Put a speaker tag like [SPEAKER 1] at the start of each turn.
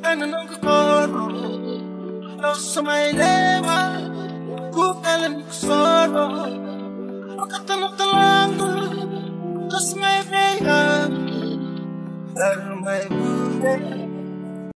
[SPEAKER 1] ng kakoro Los sa may lema Kukalan ko soro Pagkatanong talang Los may kaya Pero may buhay